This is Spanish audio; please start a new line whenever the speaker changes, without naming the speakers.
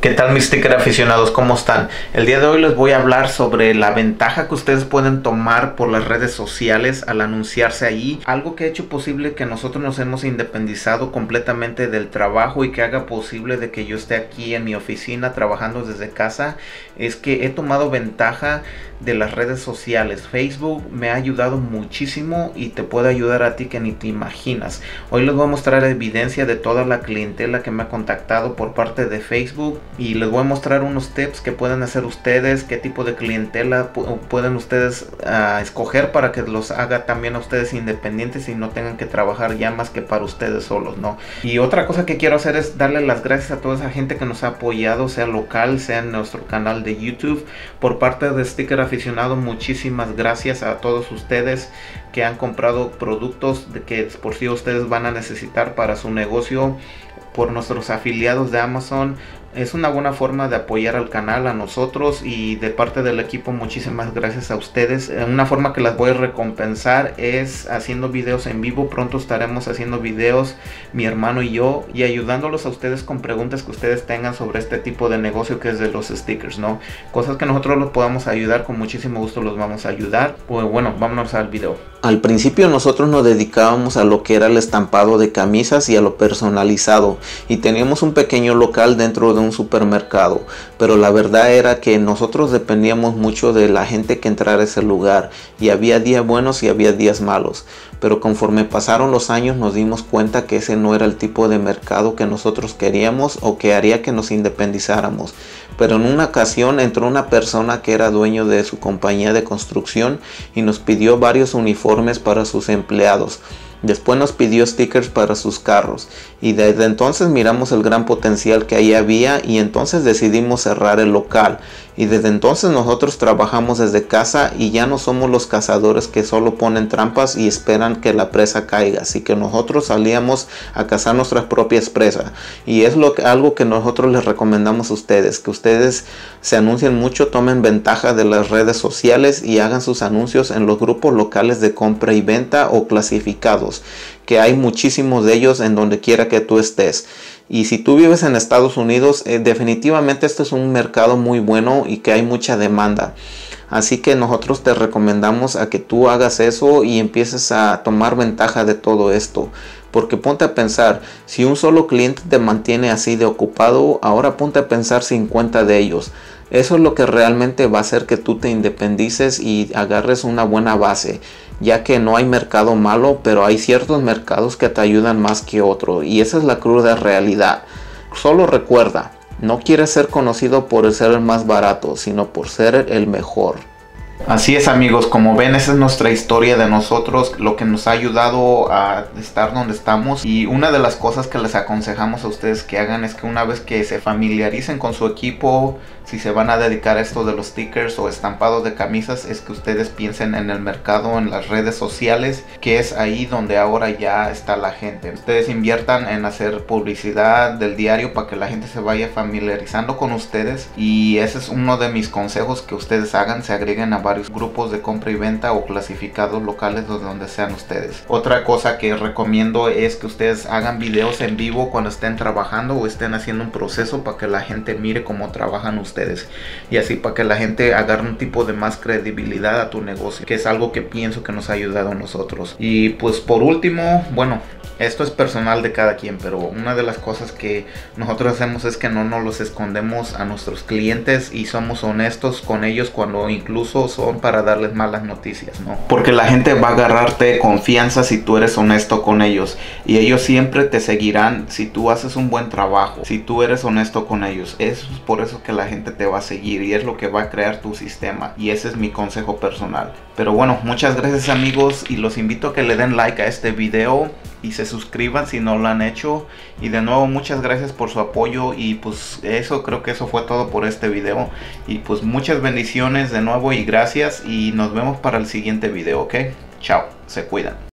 ¿Qué tal mis sticker aficionados? ¿Cómo están? El día de hoy les voy a hablar sobre la ventaja que ustedes pueden tomar por las redes sociales al anunciarse ahí. Algo que ha hecho posible que nosotros nos hemos independizado completamente del trabajo y que haga posible de que yo esté aquí en mi oficina trabajando desde casa, es que he tomado ventaja de las redes sociales. Facebook me ha ayudado muchísimo y te puede ayudar a ti que ni te imaginas. Hoy les voy a mostrar evidencia de toda la clientela que me ha contactado por parte de Facebook. Y les voy a mostrar unos tips que pueden hacer ustedes, qué tipo de clientela pueden ustedes escoger para que los haga también a ustedes independientes y no tengan que trabajar ya más que para ustedes solos, ¿no? Y otra cosa que quiero hacer es darle las gracias a toda esa gente que nos ha apoyado, sea local, sea en nuestro canal de YouTube. Por parte de Sticker Aficionado, muchísimas gracias a todos ustedes que han comprado productos que por sí ustedes van a necesitar para su negocio por nuestros afiliados de Amazon. Es una buena forma de apoyar al canal, a nosotros, y de parte del equipo muchísimas gracias a ustedes. Una forma que las voy a recompensar es haciendo videos en vivo. Pronto estaremos haciendo videos mi hermano y yo, y ayudándolos a ustedes con preguntas que ustedes tengan sobre este tipo de negocio que es de los stickers, ¿no? Cosas que nosotros los podamos ayudar, con muchísimo gusto los vamos a ayudar. Pues bueno, vámonos al video.
Al principio nosotros nos dedicábamos a lo que era el estampado de camisas y a lo personalizado, y teníamos un pequeño local dentro de un supermercado, pero la verdad era que nosotros dependíamos mucho de la gente que entrara a ese lugar, y había días buenos y había días malos. Pero conforme pasaron los años nos dimos cuenta que ese no era el tipo de mercado que nosotros queríamos o que haría que nos independizáramos. Pero en una ocasión entró una persona que era dueño de su compañía de construcción y nos pidió varios uniformes para sus empleados. Después nos pidió stickers para sus carros, y desde entonces miramos el gran potencial que ahí había, y entonces decidimos cerrar el local. Y desde entonces nosotros trabajamos desde casa y ya no somos los cazadores que solo ponen trampas y esperan que la presa caiga, así que nosotros salíamos a cazar nuestras propias presas. Y es algo que nosotros les recomendamos a ustedes, que ustedes se anuncien mucho, tomen ventaja de las redes sociales y hagan sus anuncios en los grupos locales de compra y venta o clasificados, que hay muchísimos de ellos en donde quiera que tú estés. Y si tú vives en Estados Unidos, definitivamente este es un mercado muy bueno y que hay mucha demanda. Así que nosotros te recomendamos a que tú hagas eso y empieces a tomar ventaja de todo esto. Porque ponte a pensar, si un solo cliente te mantiene así de ocupado, ahora ponte a pensar 50 de ellos. Eso es lo que realmente va a hacer que tú te independices y agarres una buena base, ya que no hay mercado malo, pero hay ciertos mercados que te ayudan más que otros, y esa es la cruda realidad. Solo recuerda, no quieres ser conocido por ser el más barato, sino por ser el mejor.
Así es, amigos, como ven, esa es nuestra historia de nosotros, lo que nos ha ayudado a estar donde estamos. Y una de las cosas que les aconsejamos a ustedes que hagan es que una vez que se familiaricen con su equipo, si se van a dedicar a esto de los stickers o estampados de camisas, es que ustedes piensen en el mercado, en las redes sociales, que es ahí donde ahora ya está la gente. Ustedes inviertan en hacer publicidad del diario para que la gente se vaya familiarizando con ustedes, y ese es uno de mis consejos que ustedes hagan: se agreguen a varios grupos de compra y venta o clasificados locales donde sean ustedes. Otra cosa que recomiendo es que ustedes hagan videos en vivo cuando estén trabajando o estén haciendo un proceso, para que la gente mire cómo trabajan ustedes, y así para que la gente agarre un tipo de más credibilidad a tu negocio, que es algo que pienso que nos ha ayudado a nosotros. Y pues por último, bueno, esto es personal de cada quien, pero una de las cosas que nosotros hacemos es que no nos los escondemos a nuestros clientes y somos honestos con ellos cuando incluso son para darles malas noticias, ¿no? Porque la gente va a agarrarte confianza si tú eres honesto con ellos, y ellos siempre te seguirán si tú haces un buen trabajo, si tú eres honesto con ellos. Eso es por eso que la gente te va a seguir, y es lo que va a crear tu sistema, y ese es mi consejo personal. Pero bueno, muchas gracias, amigos, y los invito a que le den like a este video y se suscriban si no lo han hecho. Y de nuevo, muchas gracias por su apoyo, y pues eso, creo que eso fue todo por este video. Y pues muchas bendiciones de nuevo y gracias, y nos vemos para el siguiente video, ¿ok? Chao, se cuidan.